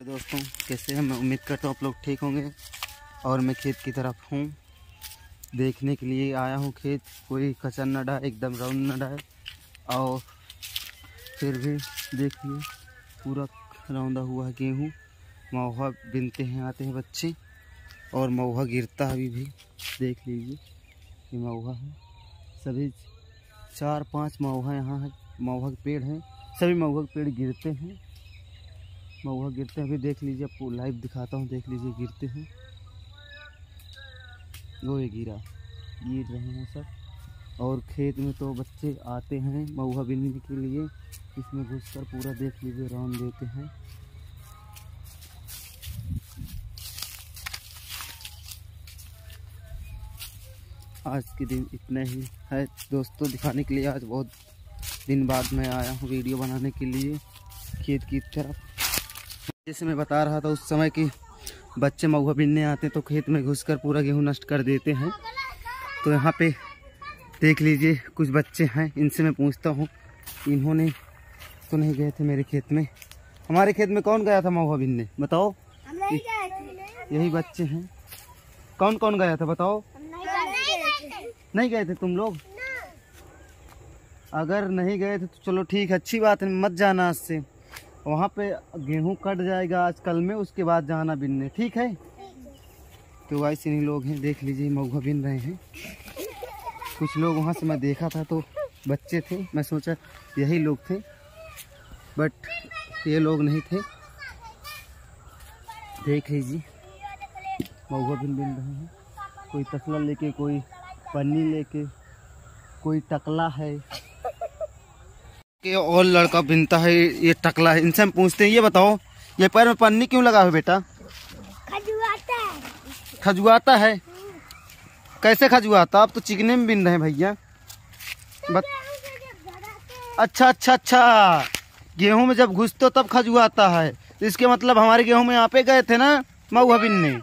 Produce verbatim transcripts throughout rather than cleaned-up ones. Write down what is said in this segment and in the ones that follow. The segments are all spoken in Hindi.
दोस्तों कैसे हैं? मैं उम्मीद करता हूँ आप लोग ठीक होंगे। और मैं खेत की तरफ हूँ, देखने के लिए आया हूँ खेत। कोई कचर न डाले, एकदम राउंड न डाले। और फिर भी देखिए पूरा रौंदा हुआ गेहूँ। महुआ बिनते हैं, आते हैं बच्चे, और महुआ गिरता है अभी भी। देख लीजिए ये महुआ है, सभी चार पांच महुआ यहाँ है। महुआ के पेड़ हैं, सभी महुआ के पेड़ गिरते हैं। महुआ गिरते हैं, अभी देख लीजिए, आपको लाइव दिखाता हूँ। देख लीजिए गिरते हैं, वो ये गिरा, गिर रहे हैं सब। और खेत में तो बच्चे आते हैं महुआ बीनने के लिए, इसमें घुसकर पूरा देख लीजिए राउंड देते हैं। आज के दिन इतना ही है दोस्तों, दिखाने के लिए। आज बहुत दिन बाद मैं आया हूँ वीडियो बनाने के लिए खेत की तरफ। जैसे मैं बता रहा था उस समय कि बच्चे महुआ बीनने आते तो खेत में घुसकर पूरा गेहूँ नष्ट कर देते हैं। तो यहाँ पे देख लीजिए कुछ बच्चे हैं, इनसे मैं पूछता हूँ। इन्होंने तो नहीं गए थे मेरे खेत में। हमारे खेत में कौन गया था महुआ बीनने, बताओ? हम नहीं गए थे। यही बच्चे हैं। कौन कौन गया था बताओ? नहीं गए थे तुम लोग? अगर नहीं गए थे तो चलो ठीक है, अच्छी बात है, मत जाना आज से। वहाँ पे गेहूं कट जाएगा आज कल में, उसके बाद जाना बिनने, ठीक है? तो वैसे नहीं लोग हैं, देख लीजिए महुआ बिन रहे हैं। कुछ लोग वहाँ से मैं देखा था तो बच्चे थे, मैं सोचा यही लोग थे, बट ये लोग नहीं थे। देख लीजिए महुआ बिन बिन रहे हैं। कोई तसला लेके, कोई पन्नी लेके, कोई टकला है कि और लड़का बिनता है, ये टकला है। इनसे हम पूछते हैं, ये बताओ ये पैर में पन्नी क्यों लगा है बेटा? खजुआता है। खजुआता है? कैसे खजुआता? आप तो चिकने में बिन रहे हैं भैया। बत... अच्छा अच्छा अच्छा, गेहूं में जब घुसते तब खजुआता है। तो इसके मतलब हमारे गेहूं में यहाँ पे गए थे ना महुआ बिनने।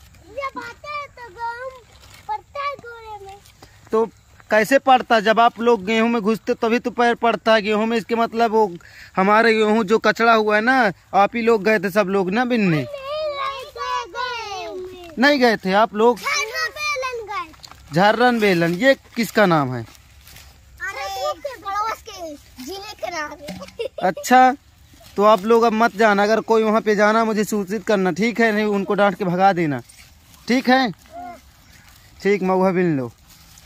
तो कैसे पड़ता? जब आप लोग गेहूं में घुसते तभी तो पैर पड़ता है गेहूं में। इसके मतलब वो हमारे गेहूं जो कचड़ा हुआ है ना, आप ही लोग गए थे सब लोग ना बिनने? नहीं गए थे आप लोग? झर्रन बेलन, ये किसका नाम है? अच्छा, तो आप लोग अब मत जाना। अगर कोई वहाँ पे जाना मुझे सूचित करना, ठीक है? नहीं उनको डांट के भगा देना, ठीक है? ठीक, महुआ बिन लो।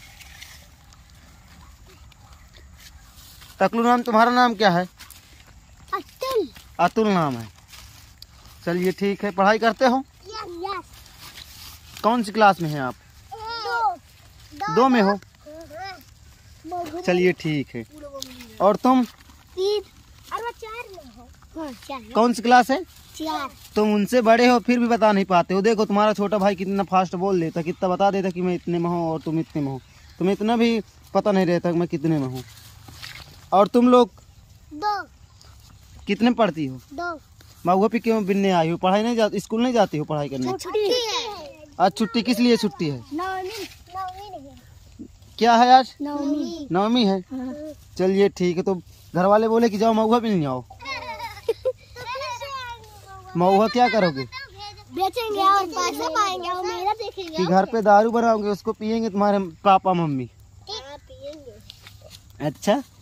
टकलू नाम तुम्हारा नाम क्या है? अतुल। अतुल नाम है। चलिए ठीक है, पढ़ाई करते हो? यस। कौन सी क्लास में हैं आप? दो, दो, दो में हो? चलिए ठीक है। और तुम? तीन और चार में हो। हाँ, चार। कौन सी क्लास है? चार। तुम उनसे बड़े हो फिर भी बता नहीं पाते हो। देखो तुम्हारा छोटा भाई कितना फास्ट बोल देता, कितना बता देता कि मैं इतने में हूँ और तुम इतने में हो। तुम्हें इतना भी पता नहीं रहता कि मैं कितने में हूँ। और तुम लोग दो। कितने पढ़ती हो? दो। महुआ पे क्यों बिनने आई हो? पढ़ाई नहीं जाती, स्कूल नहीं जाती हो पढ़ाई करने? छुट्टी है। आज छुट्टी किस लिए छुट्टी है? नवमी। नवमी नहीं, क्या है आज? नवमी। नवमी है। हाँ। चलिए ठीक है, तो घर वाले बोले कि जाओ महुआ बिन जाओ। महुआ क्या करोगे? बेचेंगे और पैसा पाएंगे और मेरा देखेंगे। कि घर पे दारू बनाओगे, उसको पियेंगे तुम्हारे पापा मम्मी? पियेंगे। अच्छा।